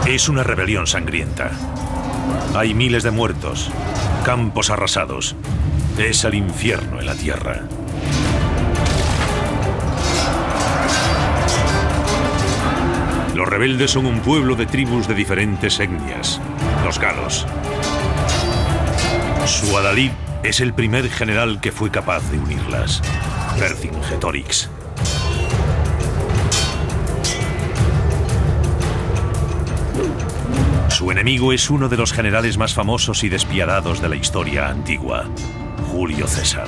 Es una rebelión sangrienta. Hay miles de muertos, campos arrasados. Es el infierno en la tierra. Los rebeldes son un pueblo de tribus de diferentes etnias, los galos. Suadalid es el primer general que fue capaz de unirlas, Vercingetorix. Su enemigo es uno de los generales más famosos y despiadados de la historia antigua, Julio César.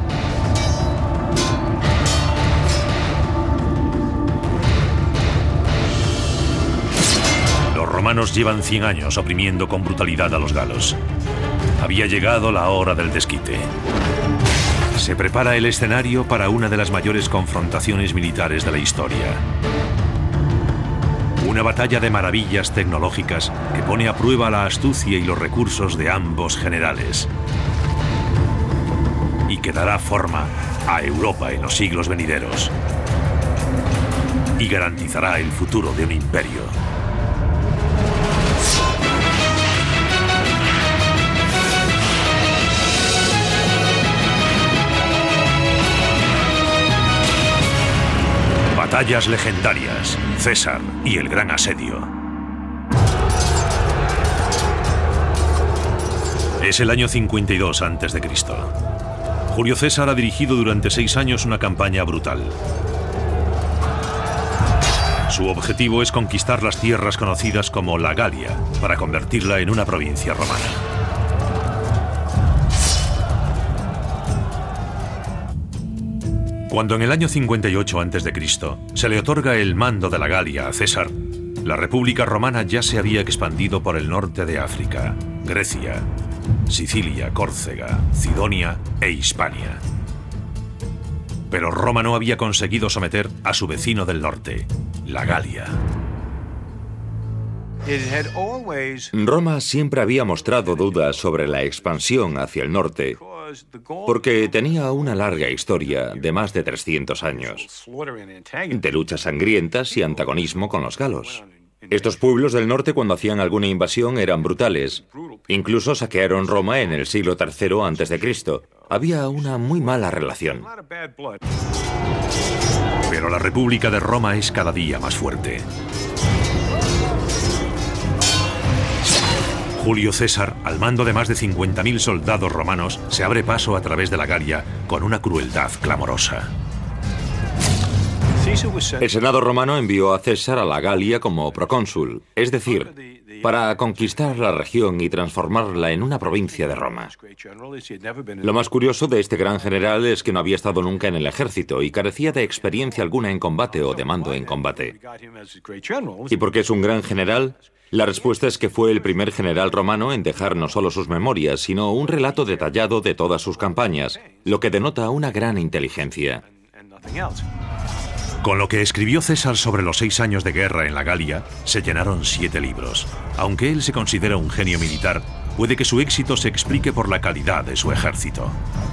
Los romanos llevan 100 años oprimiendo con brutalidad a los galos. Había llegado la hora del desquite. Se prepara el escenario para una de las mayores confrontaciones militares de la historia. Una batalla de maravillas tecnológicas que pone a prueba la astucia y los recursos de ambos generales. Y que dará forma a Europa en los siglos venideros. Y garantizará el futuro de un imperio. Batallas legendarias, César y el Gran Asedio. Es el año 52 a.C. Julio César ha dirigido durante 6 años una campaña brutal. Su objetivo es conquistar las tierras conocidas como la Galia, para convertirla en una provincia romana. Cuando en el año 58 a.C. se le otorga el mando de la Galia a César, la República Romana ya se había expandido por el norte de África, Grecia, Sicilia, Córcega, Cidonia e Hispania. Pero Roma no había conseguido someter a su vecino del norte, la Galia. Roma siempre había mostrado dudas sobre la expansión hacia el norte, porque tenía una larga historia de más de 300 años, de luchas sangrientas y antagonismo con los galos. Estos pueblos del norte, cuando hacían alguna invasión, eran brutales. Incluso saquearon Roma en el siglo III a.C. Había una muy mala relación. Pero la República de Roma es cada día más fuerte. Julio César, al mando de más de 50.000 soldados romanos, se abre paso a través de la Galia con una crueldad clamorosa. El Senado romano envió a César a la Galia como procónsul, es decir, para conquistar la región y transformarla en una provincia de Roma. Lo más curioso de este gran general es que no había estado nunca en el ejército y carecía de experiencia alguna en combate o de mando en combate. ¿Y por qué es un gran general? La respuesta es que fue el primer general romano en dejar no solo sus memorias, sino un relato detallado de todas sus campañas, lo que denota una gran inteligencia. Con lo que escribió César sobre los 6 años de guerra en la Galia, se llenaron 7 libros. Aunque él se considera un genio militar, puede que su éxito se explique por la calidad de su ejército.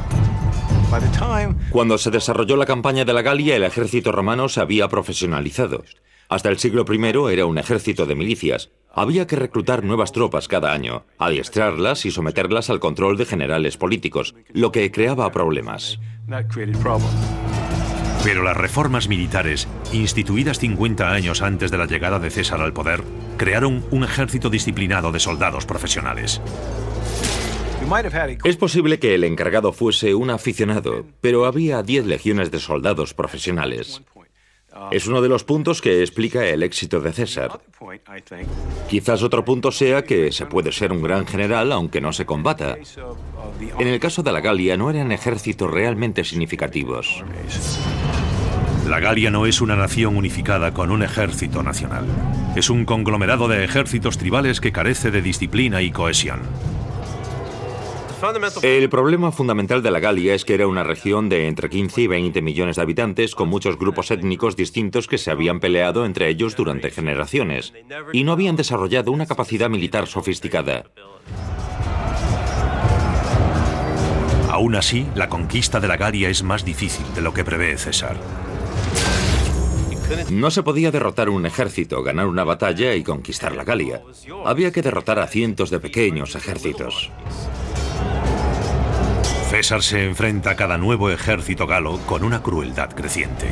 Cuando se desarrolló la campaña de la Galia, el ejército romano se había profesionalizado. Hasta el siglo I era un ejército de milicias. Había que reclutar nuevas tropas cada año, adiestrarlas y someterlas al control de generales políticos, lo que creaba problemas. Pero las reformas militares, instituidas 50 años antes de la llegada de César al poder, crearon un ejército disciplinado de soldados profesionales. Es posible que el encargado fuese un aficionado, pero había 10 legiones de soldados profesionales. Es uno de los puntos que explica el éxito de César. Quizás otro punto sea que se puede ser un gran general aunque no se combata. En el caso de la Galia no eran ejércitos realmente significativos. La Galia no es una nación unificada con un ejército nacional. Es un conglomerado de ejércitos tribales que carece de disciplina y cohesión. El problema fundamental de la Galia es que era una región de entre 15 y 20 millones de habitantes con muchos grupos étnicos distintos que se habían peleado entre ellos durante generaciones y no habían desarrollado una capacidad militar sofisticada. Aún así, la conquista de la Galia es más difícil de lo que prevé César. No se podía derrotar un ejército, ganar una batalla y conquistar la Galia. Había que derrotar a cientos de pequeños ejércitos. César se enfrenta a cada nuevo ejército galo con una crueldad creciente.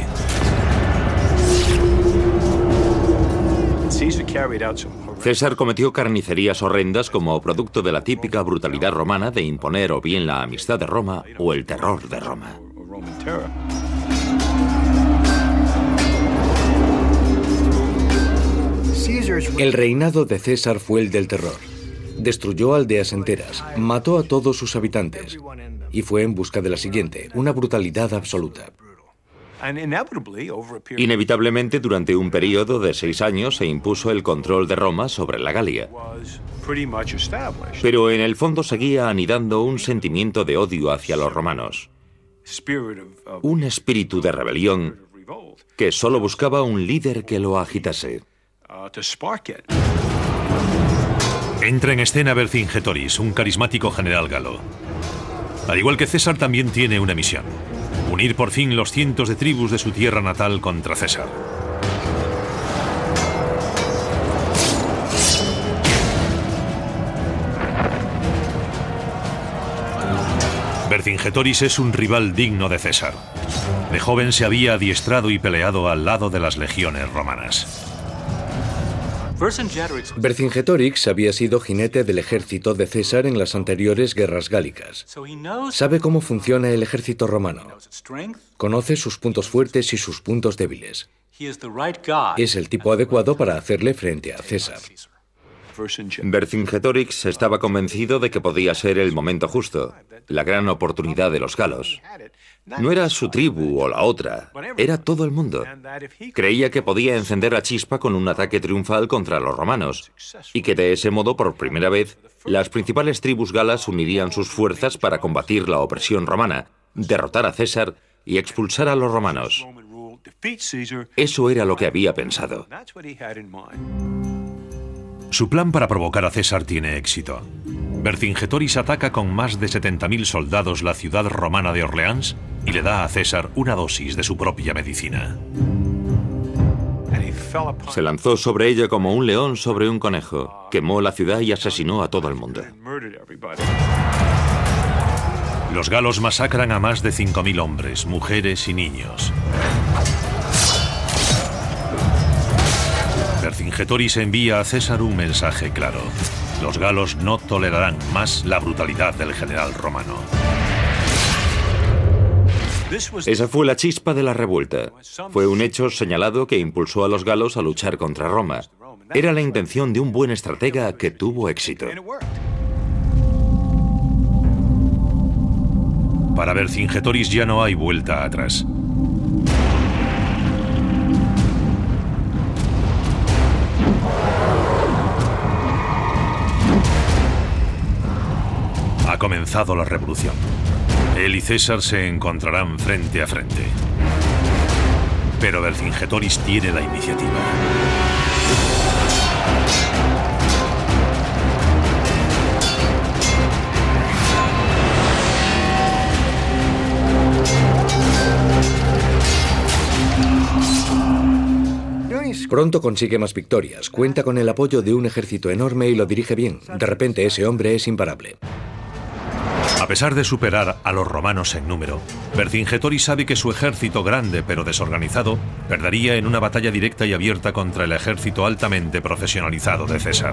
César cometió carnicerías horrendas como producto de la típica brutalidad romana de imponer o bien la amistad de Roma o el terror de Roma. El reinado de César fue el del terror. Destruyó aldeas enteras, mató a todos sus habitantes y fue en busca de la siguiente, una brutalidad absoluta. Inevitablemente, durante un periodo de 6 años se impuso el control de Roma sobre la Galia. Pero en el fondo seguía anidando un sentimiento de odio hacia los romanos. Un espíritu de rebelión que solo buscaba un líder que lo agitase. Entra en escena Vercingetorix, un carismático general galo. Al igual que César, también tiene una misión: unir por fin los cientos de tribus de su tierra natal contra César. Vercingetorix es un rival digno de César. De joven se había adiestrado y peleado al lado de las legiones romanas. Vercingetorix había sido jinete del ejército de César en las anteriores guerras gálicas. Sabe cómo funciona el ejército romano. Conoce sus puntos fuertes y sus puntos débiles. Es el tipo adecuado para hacerle frente a César. Vercingetorix estaba convencido de que podía ser el momento justo, la gran oportunidad de los galos. No era su tribu o la otra, era todo el mundo. Creía que podía encender la chispa con un ataque triunfal contra los romanos, y que de ese modo, por primera vez, las principales tribus galas unirían sus fuerzas para combatir la opresión romana, derrotar a César y expulsar a los romanos. Eso era lo que había pensado. Su plan para provocar a César tiene éxito. Vercingetorix ataca con más de 70.000 soldados la ciudad romana de Orleans y le da a César una dosis de su propia medicina. Se lanzó sobre ella como un león sobre un conejo, quemó la ciudad y asesinó a todo el mundo. Los galos masacran a más de 5.000 hombres, mujeres y niños. Vercingetorix envía a César un mensaje claro: los galos no tolerarán más la brutalidad del general romano. Esa fue la chispa de la revuelta. Fue un hecho señalado que impulsó a los galos a luchar contra Roma. Era la intención de un buen estratega que tuvo éxito. Para Vercingetorix ya no hay vuelta atrás. Ha comenzado la revolución. Él y César se encontrarán frente a frente. Pero Vercingetorix tiene la iniciativa. Pronto consigue más victorias, cuenta con el apoyo de un ejército enorme y lo dirige bien. De repente ese hombre es imparable. A pesar de superar a los romanos en número, Vercingetorix sabe que su ejército grande pero desorganizado perdería en una batalla directa y abierta contra el ejército altamente profesionalizado de César.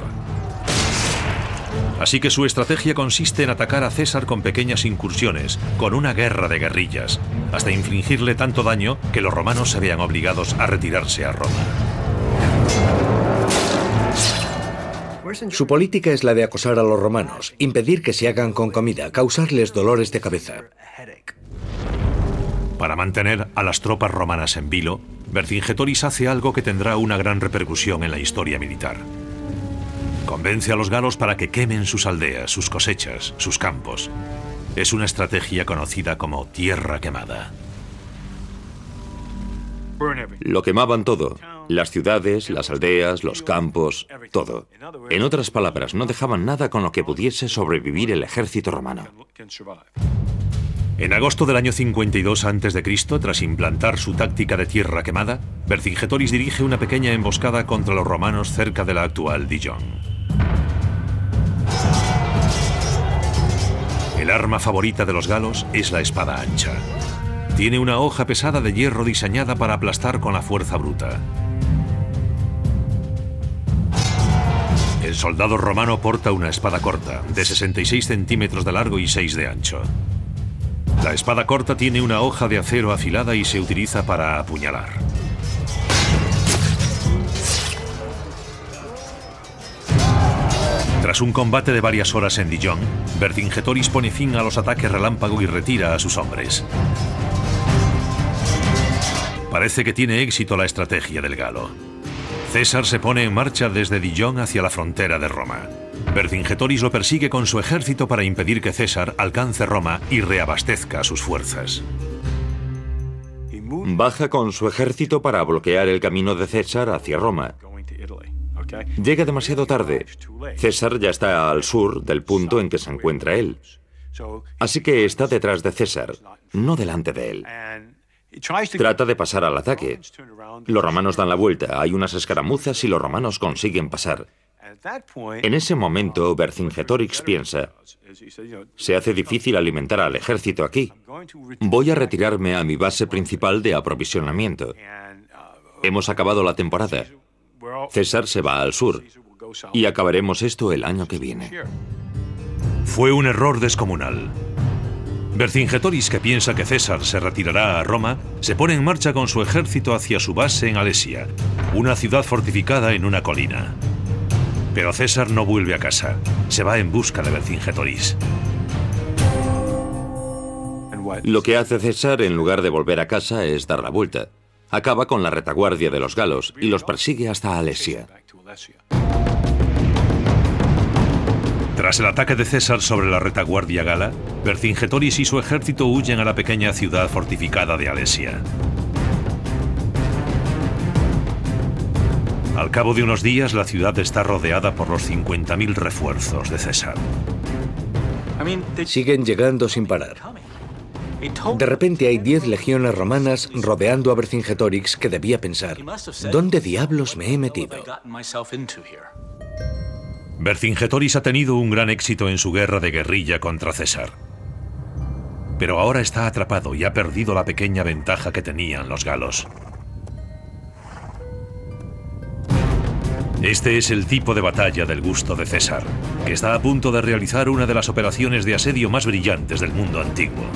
Así que su estrategia consiste en atacar a César con pequeñas incursiones, con una guerra de guerrillas, hasta infligirle tanto daño que los romanos se vean obligados a retirarse a Roma. Su política es la de acosar a los romanos, impedir que se hagan con comida, causarles dolores de cabeza. Para mantener a las tropas romanas en vilo, Vercingetorix hace algo que tendrá una gran repercusión en la historia militar. Convence a los galos para que quemen sus aldeas, sus cosechas, sus campos. Es una estrategia conocida como tierra quemada. Lo quemaban todo. Las ciudades, las aldeas, los campos, todo. En otras palabras, no dejaban nada con lo que pudiese sobrevivir el ejército romano. En agosto del año 52 a.C., tras implantar su táctica de tierra quemada, Vercingetorix dirige una pequeña emboscada contra los romanos cerca de la actual Dijon. El arma favorita de los galos es la espada ancha. Tiene una hoja pesada de hierro diseñada para aplastar con la fuerza bruta. El soldado romano porta una espada corta, de 66 centímetros de largo y 6 de ancho. La espada corta tiene una hoja de acero afilada y se utiliza para apuñalar. Tras un combate de varias horas en Dijon, Vercingetorix pone fin a los ataques relámpago y retira a sus hombres. Parece que tiene éxito la estrategia del galo. César se pone en marcha desde Dijon hacia la frontera de Roma. Vercingetorix lo persigue con su ejército para impedir que César alcance Roma y reabastezca sus fuerzas. Baja con su ejército para bloquear el camino de César hacia Roma. Llega demasiado tarde. César ya está al sur del punto en que se encuentra él. Así que está detrás de César, no delante de él. Trata de pasar al ataque. Los romanos dan la vuelta, hay unas escaramuzas y los romanos consiguen pasar. En ese momento, Vercingetorix piensa, se hace difícil alimentar al ejército aquí. Voy a retirarme a mi base principal de aprovisionamiento. Hemos acabado la temporada. César se va al sur y acabaremos esto el año que viene. Fue un error descomunal. Vercingetorix, que piensa que César se retirará a Roma, se pone en marcha con su ejército hacia su base en Alesia, una ciudad fortificada en una colina. Pero César no vuelve a casa, se va en busca de Vercingetorix. Lo que hace César en lugar de volver a casa es dar la vuelta. Acaba con la retaguardia de los galos y los persigue hasta Alesia. Tras el ataque de César sobre la retaguardia gala, Vercingetorix y su ejército huyen a la pequeña ciudad fortificada de Alesia. Al cabo de unos días, la ciudad está rodeada por los 50.000 refuerzos de César. Siguen llegando sin parar. De repente hay 10 legiones romanas rodeando a Vercingetorix, que debía pensar, ¿dónde diablos me he metido? Vercingetorix ha tenido un gran éxito en su guerra de guerrilla contra César. Pero ahora está atrapado y ha perdido la pequeña ventaja que tenían los galos. Este es el tipo de batalla del gusto de César, que está a punto de realizar una de las operaciones de asedio más brillantes del mundo antiguo.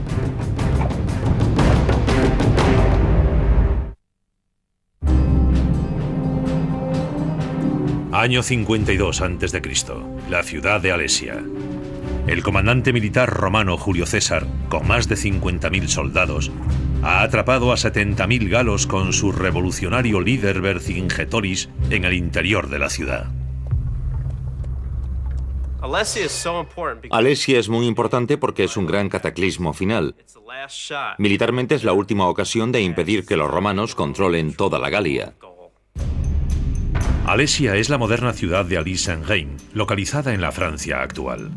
Año 52 a.C., la ciudad de Alesia. El comandante militar romano Julio César, con más de 50.000 soldados, ha atrapado a 70.000 galos con su revolucionario líder Vercingetorix en el interior de la ciudad. Alesia es muy importante porque es un gran cataclismo final. Militarmente es la última ocasión de impedir que los romanos controlen toda la Galia. Alesia es la moderna ciudad de Alise-en-Reine, localizada en la Francia actual.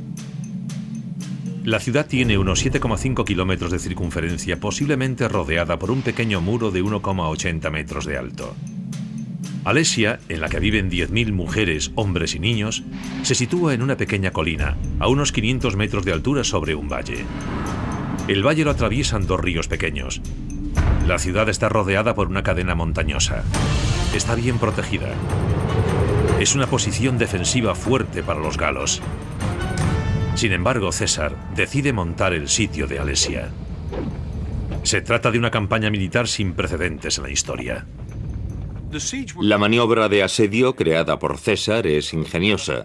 La ciudad tiene unos 7,5 kilómetros de circunferencia, posiblemente rodeada por un pequeño muro de 1,80 metros de alto. Alesia, en la que viven 10.000 mujeres, hombres y niños, se sitúa en una pequeña colina, a unos 500 metros de altura sobre un valle. El valle lo atraviesan 2 ríos pequeños. La ciudad está rodeada por una cadena montañosa. Está bien protegida. Es una posición defensiva fuerte para los galos. Sin embargo, César decide montar el sitio de Alesia. Se trata de una campaña militar sin precedentes en la historia. La maniobra de asedio creada por César es ingeniosa.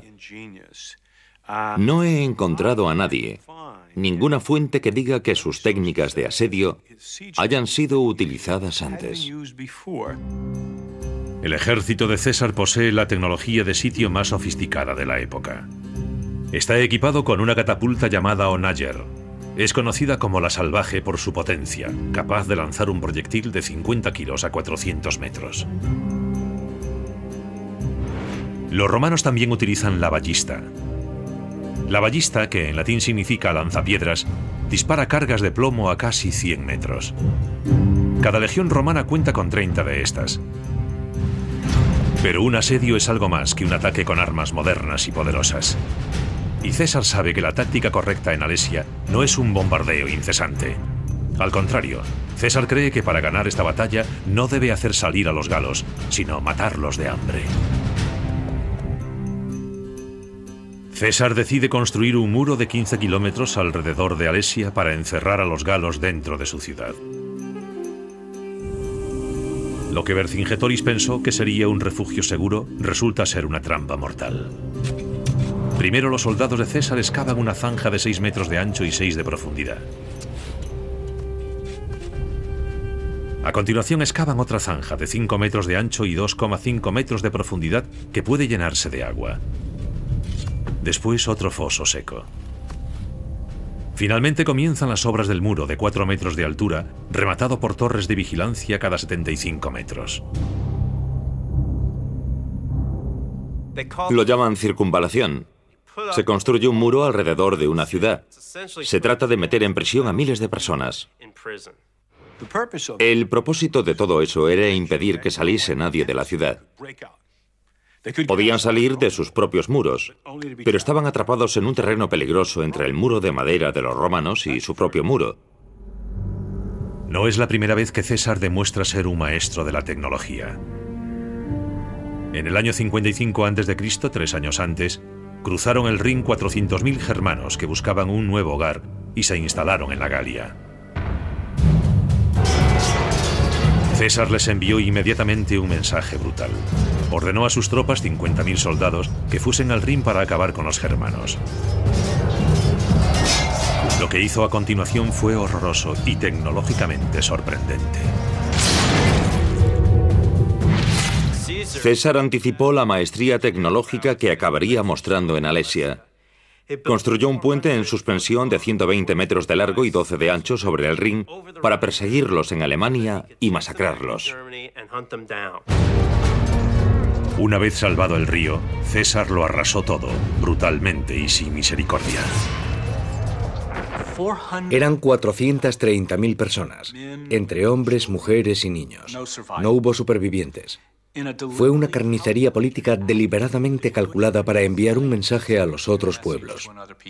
No he encontrado a nadie, ninguna fuente que diga que sus técnicas de asedio hayan sido utilizadas antes. El ejército de César posee la tecnología de sitio más sofisticada de la época. Está equipado con una catapulta llamada Onager. Es conocida como la Salvaje por su potencia, capaz de lanzar un proyectil de 50 kilos a 400 metros. Los romanos también utilizan la ballista. La ballista, que en latín significa lanzapiedras, dispara cargas de plomo a casi 100 metros. Cada legión romana cuenta con 30 de estas. Pero un asedio es algo más que un ataque con armas modernas y poderosas. Y César sabe que la táctica correcta en Alesia no es un bombardeo incesante. Al contrario, César cree que para ganar esta batalla no debe hacer salir a los galos, sino matarlos de hambre. César decide construir un muro de 15 kilómetros alrededor de Alesia para encerrar a los galos dentro de su ciudad. Lo que Vercingetoris pensó que sería un refugio seguro resulta ser una trampa mortal. Primero los soldados de César excavan una zanja de 6 metros de ancho y 6 de profundidad. A continuación excavan otra zanja de 5 metros de ancho y 2,5 metros de profundidad que puede llenarse de agua. Después otro foso seco. Finalmente comienzan las obras del muro de 4 metros de altura, rematado por torres de vigilancia cada 75 metros. Lo llaman circunvalación. Se construye un muro alrededor de una ciudad. Se trata de meter en prisión a miles de personas. El propósito de todo eso era impedir que saliese nadie de la ciudad. Podían salir de sus propios muros, pero estaban atrapados en un terreno peligroso entre el muro de madera de los romanos y su propio muro. No es la primera vez que César demuestra ser un maestro de la tecnología. En el año 55 a.C., 3 años antes, cruzaron el Rin 400.000 germanos que buscaban un nuevo hogar y se instalaron en la Galia. César les envió inmediatamente un mensaje brutal. Ordenó a sus tropas, 50.000 soldados, que fuesen al Rin para acabar con los germanos. Lo que hizo a continuación fue horroroso y tecnológicamente sorprendente. César anticipó la maestría tecnológica que acabaría mostrando en Alesia. Construyó un puente en suspensión de 120 metros de largo y 12 de ancho sobre el Rin para perseguirlos en Alemania y masacrarlos. Una vez salvado el río, César lo arrasó todo, brutalmente y sin misericordia. Eran 430.000 personas, entre hombres, mujeres y niños. No hubo supervivientes. Fue una carnicería política deliberadamente calculada para enviar un mensaje a los otros pueblos.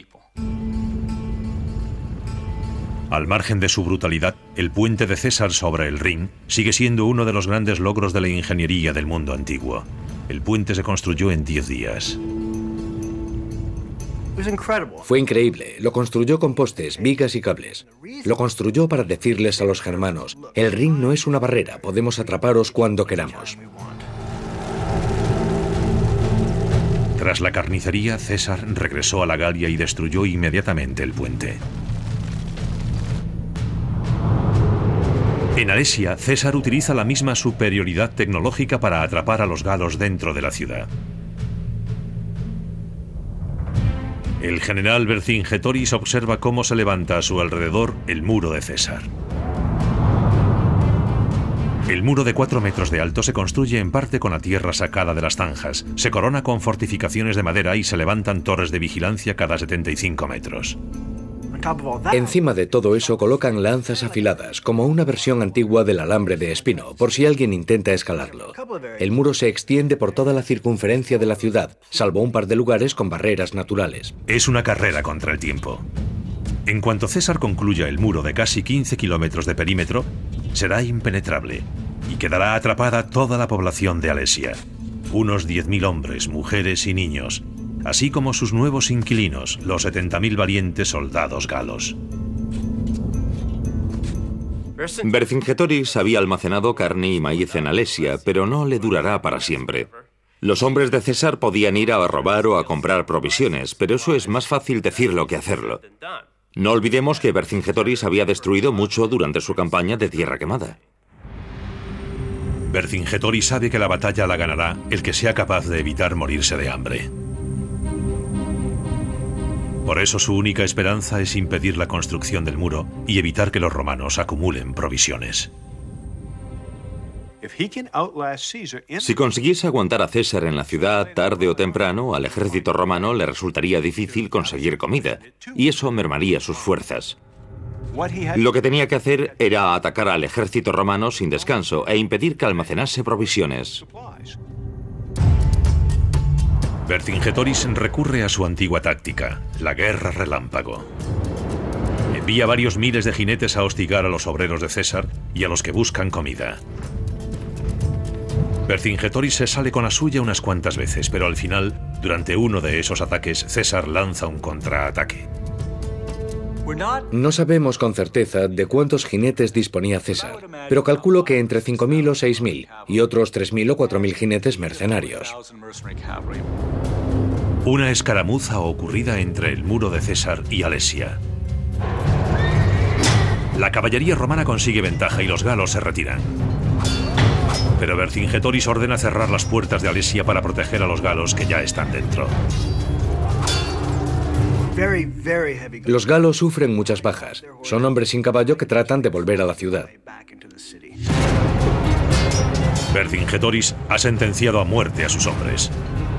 Al margen de su brutalidad, el puente de César sobre el Rin sigue siendo uno de los grandes logros de la ingeniería del mundo antiguo. El puente se construyó en 10 días. Fue increíble. Lo construyó con postes, vigas y cables. Lo construyó para decirles a los germanos: el Rin no es una barrera, podemos atraparos cuando queramos. Tras la carnicería, César regresó a la Galia y destruyó inmediatamente el puente. En Alesia, César utiliza la misma superioridad tecnológica para atrapar a los galos dentro de la ciudad. El general Vercingetoris observa cómo se levanta a su alrededor el muro de César. El muro de 4 metros de alto se construye en parte con la tierra sacada de las zanjas, se corona con fortificaciones de madera y se levantan torres de vigilancia cada 75 metros. Encima de todo eso colocan lanzas afiladas, como una versión antigua del alambre de espino, por si alguien intenta escalarlo. El muro se extiende por toda la circunferencia de la ciudad, salvo un par de lugares con barreras naturales. Es una carrera contra el tiempo. En cuanto César concluya el muro de casi 15 kilómetros de perímetro, será impenetrable y quedará atrapada toda la población de Alesia. Unos 10.000 hombres, mujeres y niños, así como sus nuevos inquilinos, los 70.000 valientes soldados galos. Vercingetoris había almacenado carne y maíz en Alesia, pero no le durará para siempre. Los hombres de César podían ir a robar o a comprar provisiones, pero eso es más fácil decirlo que hacerlo. No olvidemos que Vercingetoris había destruido mucho durante su campaña de Tierra Quemada. Vercingetoris sabe que la batalla la ganará el que sea capaz de evitar morirse de hambre. Por eso su única esperanza es impedir la construcción del muro y evitar que los romanos acumulen provisiones. Si consiguiese aguantar a César en la ciudad, tarde o temprano, al ejército romano le resultaría difícil conseguir comida, y eso mermaría sus fuerzas. Lo que tenía que hacer era atacar al ejército romano sin descanso e impedir que almacenase provisiones. Vercingetorix recurre a su antigua táctica, la guerra relámpago. Envía varios miles de jinetes a hostigar a los obreros de César y a los que buscan comida. Vercingetorix se sale con la suya unas cuantas veces, pero al final, durante uno de esos ataques, César lanza un contraataque. No sabemos con certeza de cuántos jinetes disponía César, pero calculo que entre 5.000 o 6.000 y otros 3.000 o 4.000 jinetes mercenarios. Una escaramuza ocurrida entre el muro de César y Alesia. La caballería romana consigue ventaja y los galos se retiran. Pero Vercingetorix ordena cerrar las puertas de Alesia para proteger a los galos que ya están dentro. Los galos sufren muchas bajas. Son hombres sin caballo que tratan de volver a la ciudad. Vercingetorix ha sentenciado a muerte a sus hombres.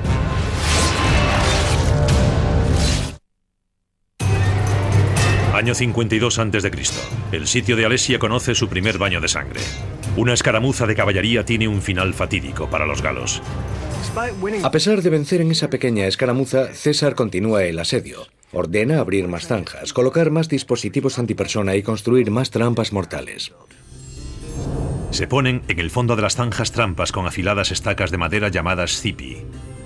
Año 52 a.C. El sitio de Alesia conoce su primer baño de sangre. Una escaramuza de caballería tiene un final fatídico para los galos. A pesar de vencer en esa pequeña escaramuza, César continúa el asedio. Ordena abrir más zanjas, colocar más dispositivos antipersona y construir más trampas mortales. Se ponen en el fondo de las zanjas trampas con afiladas estacas de madera llamadas cipi.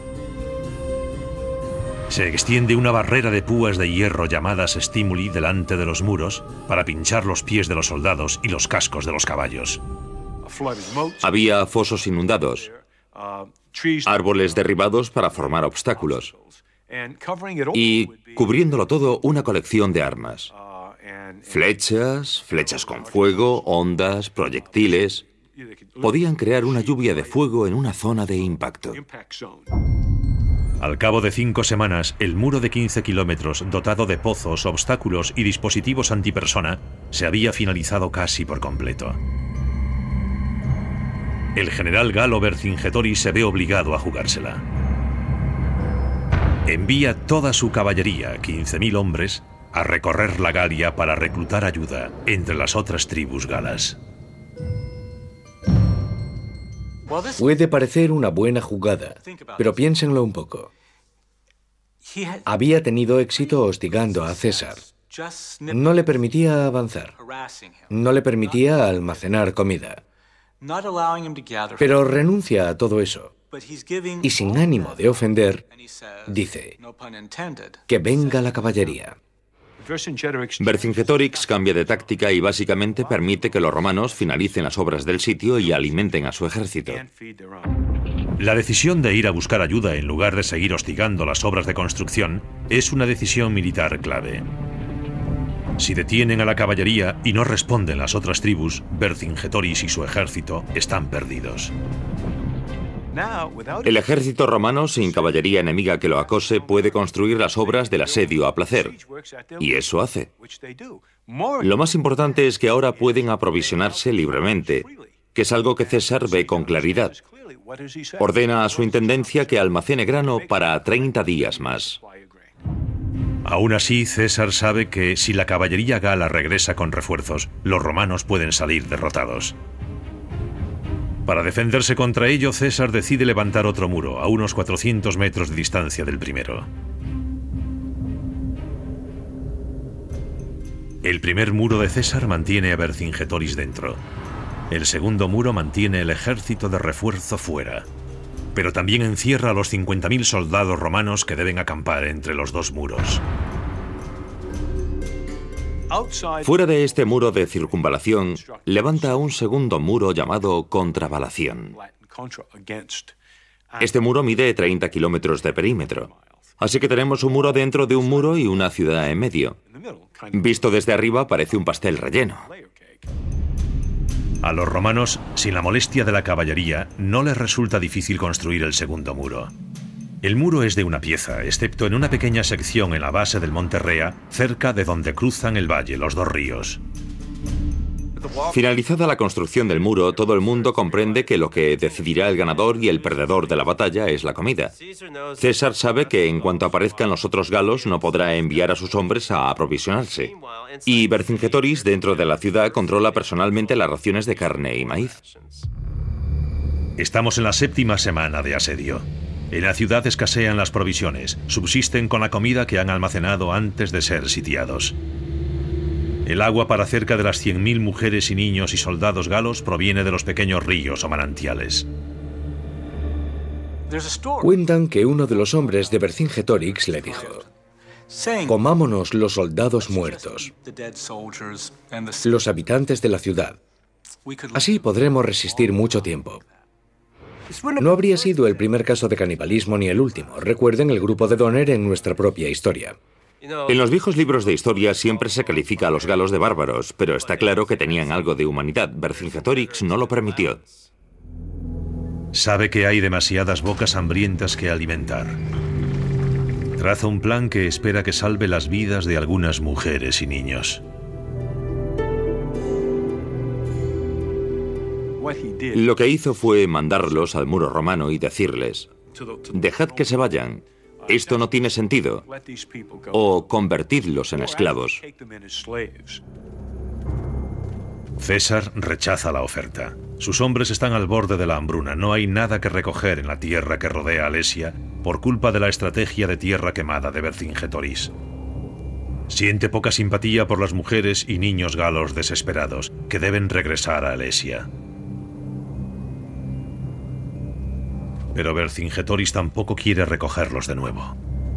Se extiende una barrera de púas de hierro llamadas stimuli delante de los muros para pinchar los pies de los soldados y los cascos de los caballos. Había fosos inundados, árboles derribados para formar obstáculos y, cubriéndolo todo, una colección de armas. Flechas, flechas con fuego, ondas, proyectiles. Podían crear una lluvia de fuego en una zona de impacto. Al cabo de 5 semanas, el muro de 15 kilómetros, dotado de pozos, obstáculos y dispositivos antipersona, se había finalizado casi por completo. El general galo Vercingetorix se ve obligado a jugársela. Envía toda su caballería, 15.000 hombres, a recorrer la Galia para reclutar ayuda entre las otras tribus galas. Puede parecer una buena jugada, pero piénsenlo un poco. Había tenido éxito hostigando a César. No le permitía avanzar. No le permitía almacenar comida. Pero renuncia a todo eso. Y sin ánimo de ofender, dice, que venga la caballería. Vercingetorix cambia de táctica y básicamente permite que los romanos finalicen las obras del sitio y alimenten a su ejército. La decisión de ir a buscar ayuda en lugar de seguir hostigando las obras de construcción es una decisión militar clave. Si detienen a la caballería y no responden las otras tribus, Vercingetorix y su ejército están perdidos. El ejército romano, sin caballería enemiga que lo acose, puede construir las obras del asedio a placer. Y eso hace. Lo más importante es que ahora pueden aprovisionarse libremente, que es algo que César ve con claridad. Ordena a su intendencia que almacene grano para 30 días más. Aún así, César sabe que si la caballería gala regresa con refuerzos, los romanos pueden salir derrotados. Para defenderse contra ello, César decide levantar otro muro, a unos 400 metros de distancia del primero. El primer muro de César mantiene a Vercingetorix dentro. El segundo muro mantiene el ejército de refuerzo fuera. Pero también encierra a los 50.000 soldados romanos que deben acampar entre los dos muros. Fuera de este muro de circunvalación, levanta un segundo muro llamado contravalación. Este muro mide 30 kilómetros de perímetro. Así que tenemos un muro dentro de un muro y una ciudad en medio. Visto desde arriba parece un pastel relleno. A los romanos, sin la molestia de la caballería, no les resulta difícil construir el segundo muro. El muro es de una pieza, excepto en una pequeña sección en la base del monte Rea, cerca de donde cruzan el valle los dos ríos. Finalizada la construcción del muro, todo el mundo comprende que lo que decidirá el ganador y el perdedor de la batalla es la comida. César sabe que en cuanto aparezcan los otros galos no podrá enviar a sus hombres a aprovisionarse. Y Vercingetorix, dentro de la ciudad, controla personalmente las raciones de carne y maíz. Estamos en la 7ª semana de asedio. En la ciudad escasean las provisiones, subsisten con la comida que han almacenado antes de ser sitiados. El agua para cerca de las 100.000 mujeres y niños y soldados galos proviene de los pequeños ríos o manantiales. Cuentan que uno de los hombres de Vercingetorix le dijo: comámonos los soldados muertos, los habitantes de la ciudad. Así podremos resistir mucho tiempo. No habría sido el primer caso de canibalismo ni el último. Recuerden el grupo de Donner en nuestra propia historia. En los viejos libros de historia siempre se califica a los galos de bárbaros, pero está claro que tenían algo de humanidad. Vercingetorix no lo permitió. Sabe que hay demasiadas bocas hambrientas que alimentar. Traza un plan que espera que salve las vidas de algunas mujeres y niños. Lo que hizo fue mandarlos al muro romano y decirles: dejad que se vayan, esto no tiene sentido, o convertidlos en esclavos. César rechaza la oferta. Sus hombres están al borde de la hambruna. No hay nada que recoger en la tierra que rodea Alesia por culpa de la estrategia de tierra quemada de Vercingetorix. Siente poca simpatía por las mujeres y niños galos desesperados que deben regresar a Alesia. Pero Vercingetorix tampoco quiere recogerlos de nuevo.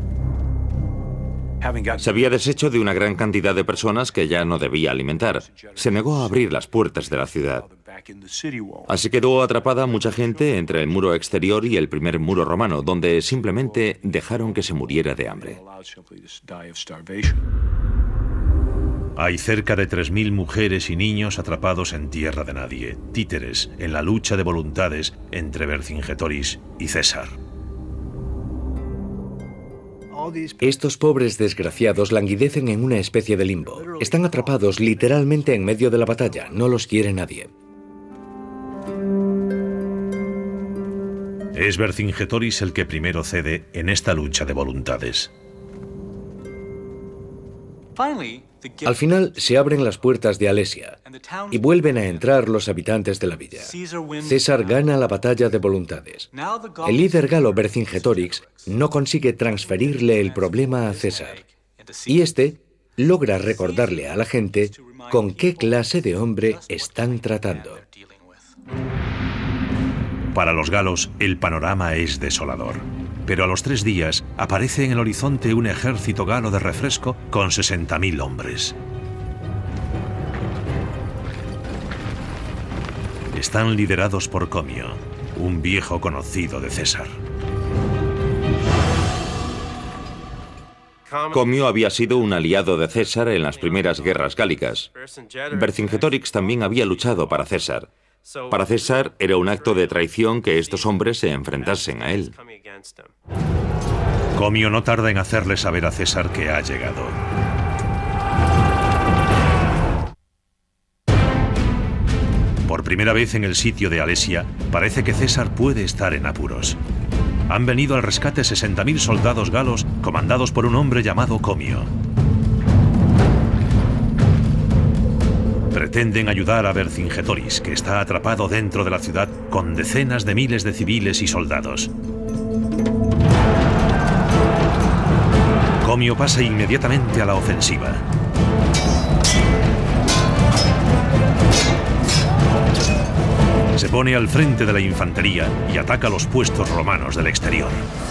Se había deshecho de una gran cantidad de personas que ya no debía alimentar. Se negó a abrir las puertas de la ciudad. Así quedó atrapada mucha gente entre el muro exterior y el primer muro romano, donde simplemente dejaron que se muriera de hambre. Hay cerca de 3.000 mujeres y niños atrapados en tierra de nadie, títeres en la lucha de voluntades entre Vercingetorix y César. Estos pobres desgraciados languidecen en una especie de limbo. Están atrapados literalmente en medio de la batalla. No los quiere nadie. Es Vercingetorix el que primero cede en esta lucha de voluntades. Al final se abren las puertas de Alesia y vuelven a entrar los habitantes de la villa. César gana la batalla de voluntades. El líder galo Vercingetorix no consigue transferirle el problema a César, y este logra recordarle a la gente con qué clase de hombre están tratando. Para los galos, el panorama es desolador. Pero a los 3 días aparece en el horizonte un ejército galo de refresco con 60.000 hombres. Están liderados por Comio, un viejo conocido de César. Comio había sido un aliado de César en las primeras guerras gálicas. Vercingetorix también había luchado para César. Para César era un acto de traición que estos hombres se enfrentasen a él. Comio no tarda en hacerle saber a César que ha llegado. Por primera vez en el sitio de Alesia, parece que César puede estar en apuros. Han venido al rescate 60.000 soldados galos comandados por un hombre llamado Comio. Pretenden ayudar a Vercingetorix, que está atrapado dentro de la ciudad con decenas de miles de civiles y soldados. Comio pasa inmediatamente a la ofensiva. Se pone al frente de la infantería y ataca los puestos romanos del exterior.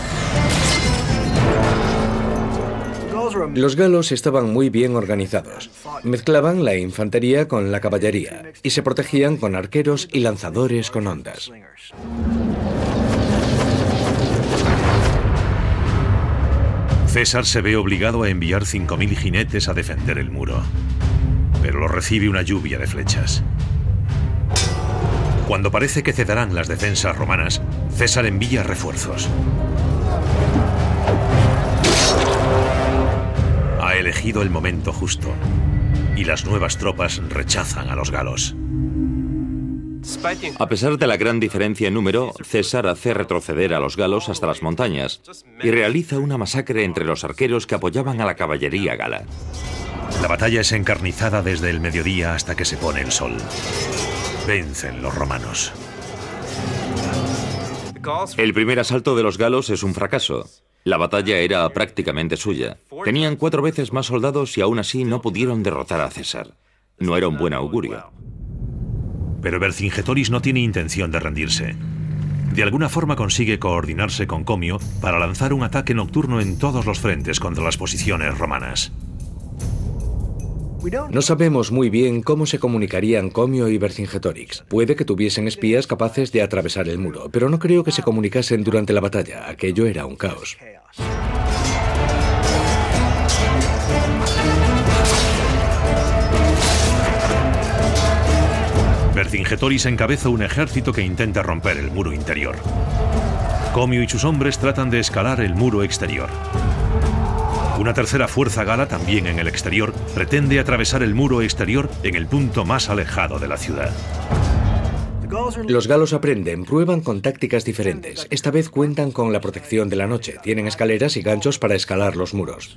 Los galos estaban muy bien organizados. Mezclaban la infantería con la caballería y se protegían con arqueros y lanzadores con ondas. César se ve obligado a enviar 5.000 jinetes a defender el muro, pero lo recibe una lluvia de flechas. Cuando parece que cederán las defensas romanas, César envía refuerzos. Ha elegido el momento justo. y las nuevas tropas rechazan a los galos. A pesar de la gran diferencia en número, César hace retroceder a los galos hasta las montañas y realiza una masacre entre los arqueros que apoyaban a la caballería gala. La batalla es encarnizada desde el mediodía hasta que se pone el sol. Vencen los romanos. El primer asalto de los galos es un fracaso. La batalla era prácticamente suya. Tenían 4 veces más soldados y aún así no pudieron derrotar a César. No era un buen augurio. Pero Vercingetorix no tiene intención de rendirse. De alguna forma consigue coordinarse con Comio para lanzar un ataque nocturno en todos los frentes contra las posiciones romanas. No sabemos muy bien cómo se comunicarían Comio y Vercingetorix. Puede que tuviesen espías capaces de atravesar el muro, pero no creo que se comunicasen durante la batalla. Aquello era un caos. Vercingetorix encabeza un ejército que intenta romper el muro interior. Comio y sus hombres tratan de escalar el muro exterior. Una tercera fuerza gala, también en el exterior, pretende atravesar el muro exterior en el punto más alejado de la ciudad. Los galos aprenden, prueban con tácticas diferentes. Esta vez cuentan con la protección de la noche. Tienen escaleras y ganchos para escalar los muros.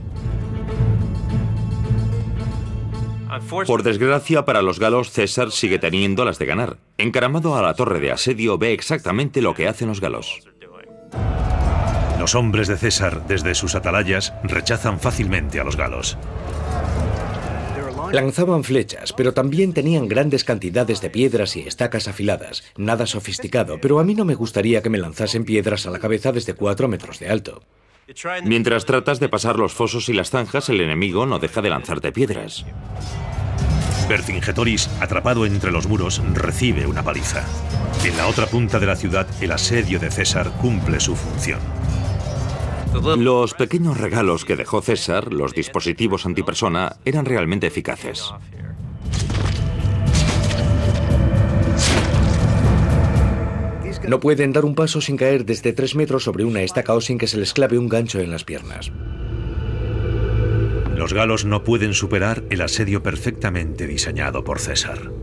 Por desgracia para los galos, César sigue teniendo las de ganar. Encaramado a la torre de asedio, ve exactamente lo que hacen los galos. Los hombres de César, desde sus atalayas, rechazan fácilmente a los galos. Lanzaban flechas, pero también tenían grandes cantidades de piedras y estacas afiladas. Nada sofisticado, pero a mí no me gustaría que me lanzasen piedras a la cabeza desde 4 metros de alto. Mientras tratas de pasar los fosos y las zanjas, el enemigo no deja de lanzarte piedras. Vercingetorix, atrapado entre los muros, recibe una paliza. En la otra punta de la ciudad, el asedio de César cumple su función. Los pequeños regalos que dejó César, los dispositivos antipersona, eran realmente eficaces. No pueden dar un paso sin caer desde 3 metros sobre una estaca o sin que se les clave un gancho en las piernas. Los galos no pueden superar el asedio perfectamente diseñado por César.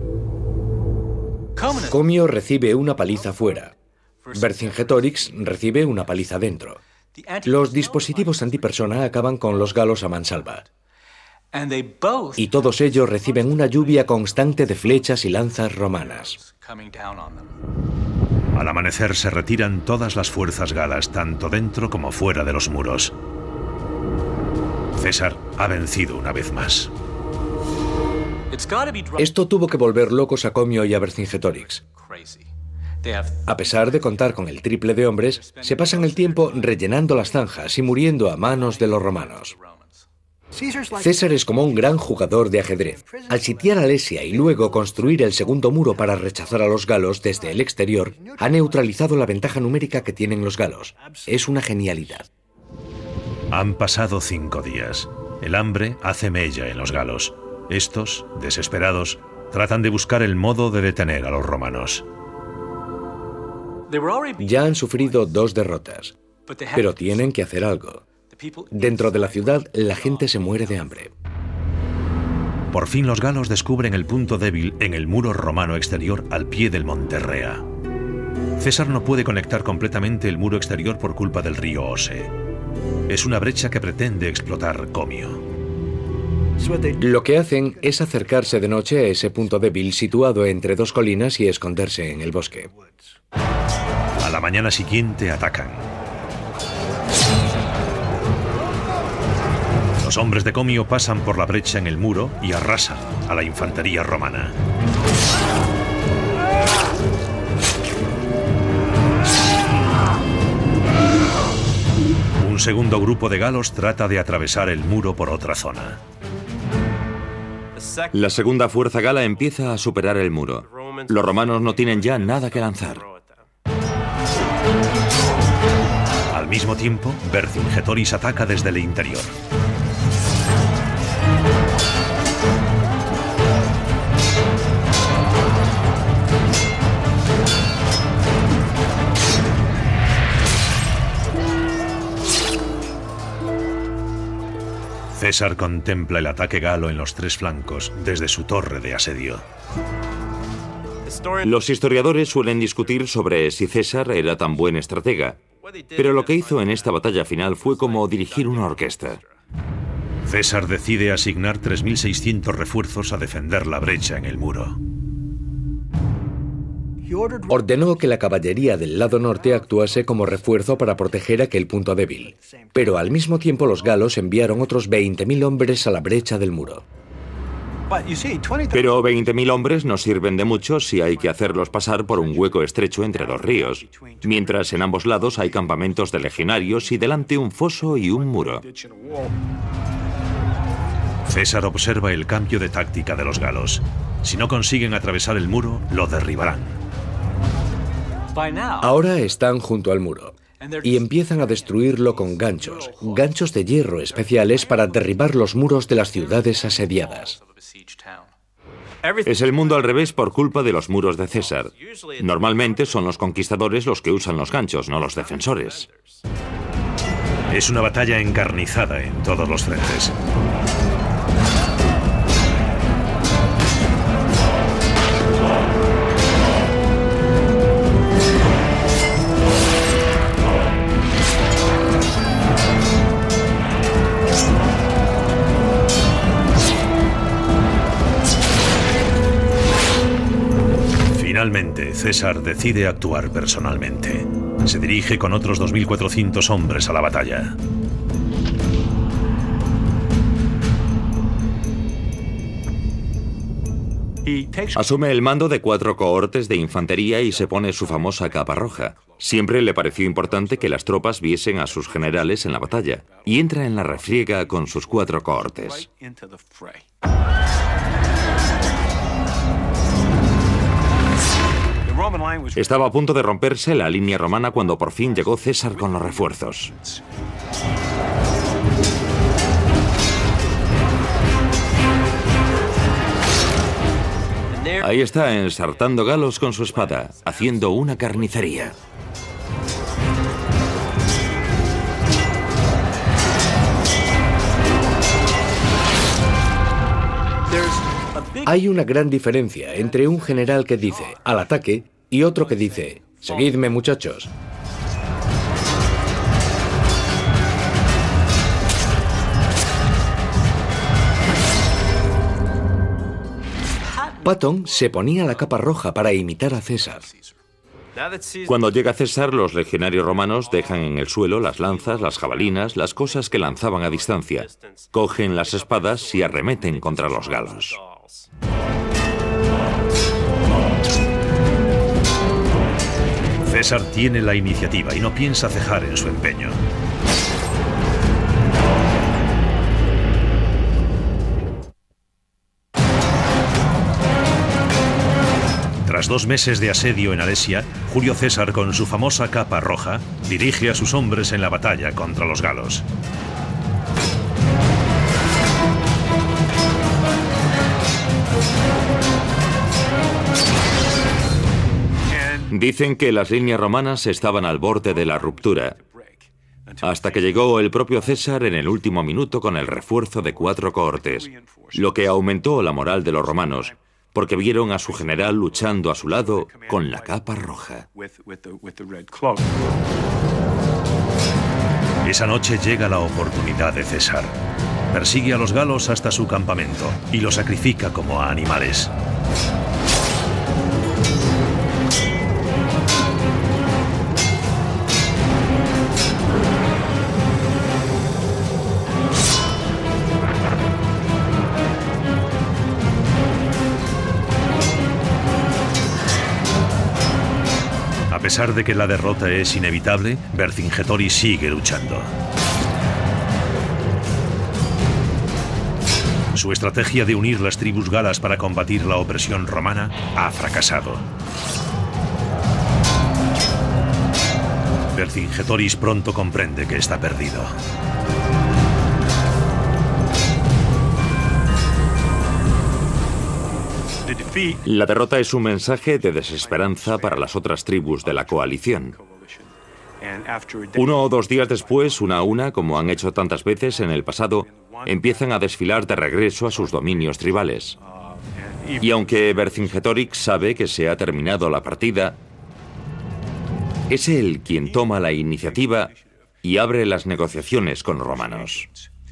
Comio recibe una paliza fuera. Vercingetorix recibe una paliza dentro. Los dispositivos antipersona acaban con los galos a mansalva. Y todos ellos reciben una lluvia constante de flechas y lanzas romanas. Al amanecer se retiran todas las fuerzas galas, tanto dentro como fuera de los muros. César ha vencido una vez más. Esto tuvo que volver locos a Comio y a Vercingetorix. A pesar de contar con el triple de hombres, se pasan el tiempo rellenando las zanjas y muriendo a manos de los romanos. César es como un gran jugador de ajedrez. Al sitiar Alesia y luego construir el segundo muro para rechazar a los galos desde el exterior, ha neutralizado la ventaja numérica que tienen los galos. Es una genialidad. Han pasado 5 días. El hambre hace mella en los galos. Estos, desesperados, tratan de buscar el modo de detener a los romanos. Ya han sufrido 2 derrotas, pero tienen que hacer algo. Dentro de la ciudad, la gente se muere de hambre. Por fin los galos descubren el punto débil en el muro romano exterior al pie del monte Rea. César no puede conectar completamente el muro exterior por culpa del río Ose. Es una brecha que pretende explotar Comio. Lo que hacen es acercarse de noche a ese punto débil situado entre 2 colinas y esconderse en el bosque. A la mañana siguiente atacan. Los hombres de Comio pasan por la brecha en el muro y arrasan a la infantería romana. Un segundo grupo de galos trata de atravesar el muro por otra zona. La segunda fuerza gala empieza a superar el muro. Los romanos no tienen ya nada que lanzar. Al mismo tiempo, Vercingetorix ataca desde el interior. César contempla el ataque galo en los 3 flancos desde su torre de asedio. Los historiadores suelen discutir sobre si César era tan buen estratega, pero lo que hizo en esta batalla final fue como dirigir una orquesta. César decide asignar 3.600 refuerzos a defender la brecha en el muro. Ordenó que la caballería del lado norte actuase como refuerzo para proteger aquel punto débil, pero al mismo tiempo los galos enviaron otros 20.000 hombres a la brecha del muro. Pero 20.000 hombres no sirven de mucho si hay que hacerlos pasar por un hueco estrecho entre 2 ríos, mientras en ambos lados hay campamentos de legionarios y delante un foso y un muro. César observa el cambio de táctica de los galos. Si no consiguen atravesar el muro, lo derribarán. Ahora están junto al muro y empiezan a destruirlo con ganchos de hierro especiales para derribar los muros de las ciudades asediadas. Es el mundo al revés por culpa de los muros de César. Normalmente son los conquistadores los que usan los ganchos, no los defensores. Es una batalla encarnizada en todos los frentes. Finalmente, César decide actuar personalmente. Se dirige con otros 2.400 hombres a la batalla. Asume el mando de 4 cohortes de infantería y se pone su famosa capa roja. Siempre le pareció importante que las tropas viesen a sus generales en la batalla, y entra en la refriega con sus 4 cohortes. Estaba a punto de romperse la línea romana cuando por fin llegó César con los refuerzos. Ahí está, ensartando galos con su espada, haciendo una carnicería. Hay una gran diferencia entre un general que dice «al ataque» y otro que dice «seguidme, muchachos». Patton se ponía la capa roja para imitar a César. Cuando llega César, los legionarios romanos dejan en el suelo las lanzas, las jabalinas, las cosas que lanzaban a distancia. Cogen las espadas y arremeten contra los galos. César tiene la iniciativa y no piensa cejar en su empeño. Tras 2 meses de asedio en Alesia, Julio César, con su famosa capa roja, dirige a sus hombres en la batalla contra los galos. Dicen que las líneas romanas estaban al borde de la ruptura, hasta que llegó el propio César en el último minuto con el refuerzo de 4 cohortes, lo que aumentó la moral de los romanos, porque vieron a su general luchando a su lado con la capa roja. Esa noche llega la oportunidad de César. Persigue a los galos hasta su campamento y los sacrifica como a animales. A pesar de que la derrota es inevitable, Vercingetorix sigue luchando. Su estrategia de unir las tribus galas para combatir la opresión romana ha fracasado. Vercingetorix pronto comprende que está perdido. La derrota es un mensaje de desesperanza para las otras tribus de la coalición. 1 o 2 días después, una a una, como han hecho tantas veces en el pasado, empiezan a desfilar de regreso a sus dominios tribales. Y aunque Vercingetorix sabe que se ha terminado la partida, es él quien toma la iniciativa y abre las negociaciones con los romanos.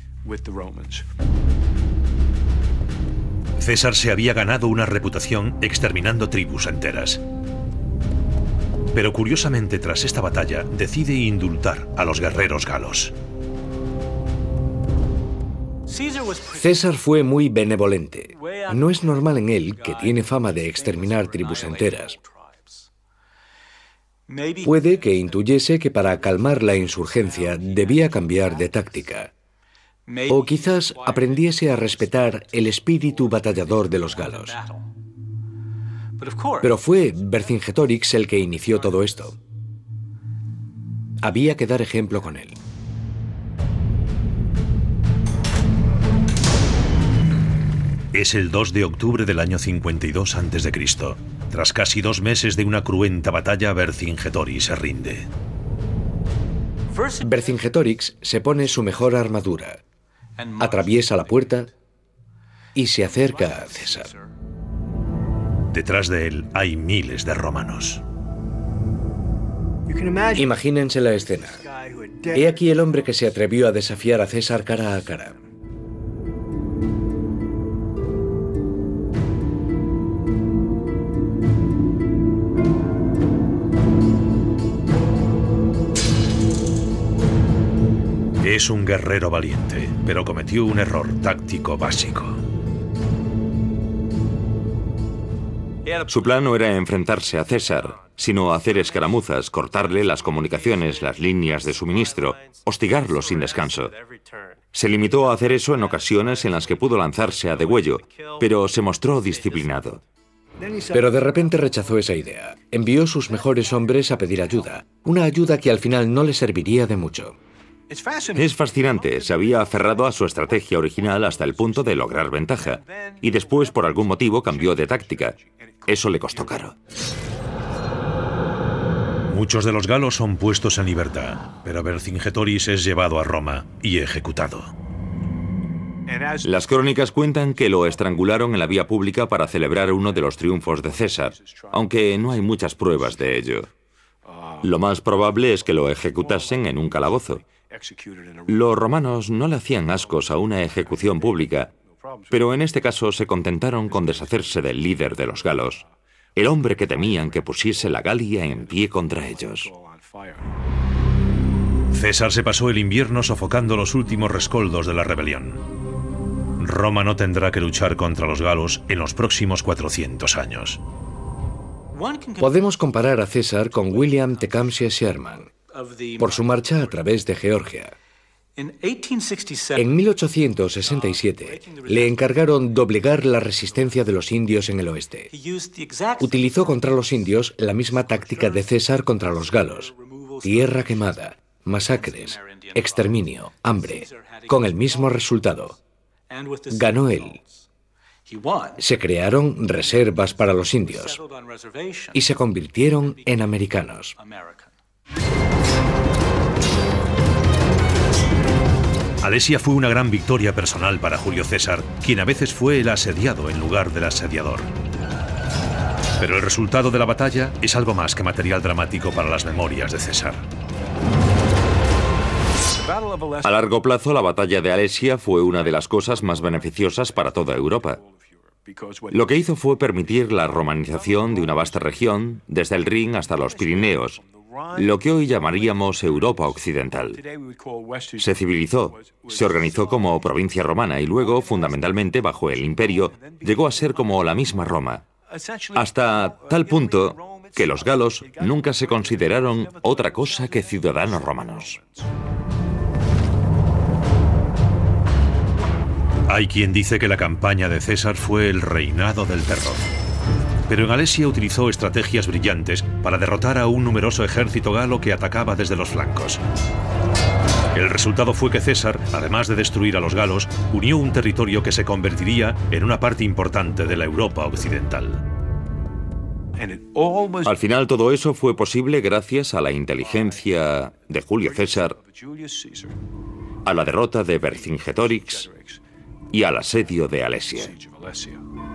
César se había ganado una reputación exterminando tribus enteras. Pero curiosamente, tras esta batalla, decide indultar a los guerreros galos. César fue muy benevolente. No es normal en él, que tiene fama de exterminar tribus enteras. Puede que intuyese que para calmar la insurgencia debía cambiar de táctica. O quizás aprendiese a respetar el espíritu batallador de los galos. Pero fue Vercingetorix el que inició todo esto. Había que dar ejemplo con él. Es el 2 de octubre del año 52 a.C. Tras casi 2 meses de una cruenta batalla, Vercingetorix se rinde. Vercingetorix se pone su mejor armadura, atraviesa la puerta y se acerca a César. Detrás de él hay miles de romanos. Imagínense la escena. He aquí el hombre que se atrevió a desafiar a César cara a cara. Es un guerrero valiente, pero cometió un error táctico básico. Su plan no era enfrentarse a César, sino hacer escaramuzas, cortarle las comunicaciones, las líneas de suministro, hostigarlo sin descanso. Se limitó a hacer eso en ocasiones en las que pudo lanzarse a degüello, pero se mostró disciplinado. Pero de repente rechazó esa idea. Envió sus mejores hombres a pedir ayuda, una ayuda que al final no le serviría de mucho. Es fascinante, se había aferrado a su estrategia original hasta el punto de lograr ventaja, y después por algún motivo cambió de táctica. Eso le costó caro. Muchos de los galos son puestos en libertad, pero Vercingetorix es llevado a Roma y ejecutado. Las crónicas cuentan que lo estrangularon en la vía pública para celebrar uno de los triunfos de César, aunque no hay muchas pruebas de ello. Lo más probable es que lo ejecutasen en un calabozo. Los romanos no le hacían ascos a una ejecución pública, pero en este caso se contentaron con deshacerse del líder de los galos, el hombre que temían que pusiese la Galia en pie contra ellos. César se pasó el invierno sofocando los últimos rescoldos de la rebelión. Roma no tendrá que luchar contra los galos en los próximos 400 años. Podemos comparar a César con William Tecumseh Sherman, por su marcha a través de Georgia. En 1867 le encargaron doblegar la resistencia de los indios en el oeste. Utilizó contra los indios la misma táctica de César contra los galos: tierra quemada, masacres, exterminio, hambre, con el mismo resultado. Ganó él. Se crearon reservas para los indios y se convirtieron en americanos. Alesia fue una gran victoria personal para Julio César, quien a veces fue el asediado en lugar del asediador. Pero el resultado de la batalla es algo más que material dramático para las memorias de César. A largo plazo, la batalla de Alesia fue una de las cosas más beneficiosas para toda Europa. Lo que hizo fue permitir la romanización de una vasta región, desde el Rin hasta los Pirineos, lo que hoy llamaríamos Europa Occidental. Se civilizó, se organizó como provincia romana y luego, fundamentalmente bajo el imperio, llegó a ser como la misma Roma, hasta tal punto que los galos nunca se consideraron otra cosa que ciudadanos romanos. Hay quien dice que la campaña de César fue el reinado del terror. Pero en Alesia utilizó estrategias brillantes para derrotar a un numeroso ejército galo que atacaba desde los flancos. El resultado fue que César, además de destruir a los galos, unió un territorio que se convertiría en una parte importante de la Europa occidental. Al final todo eso fue posible gracias a la inteligencia de Julio César, a la derrota de Vercingetorix y al asedio de Alesia.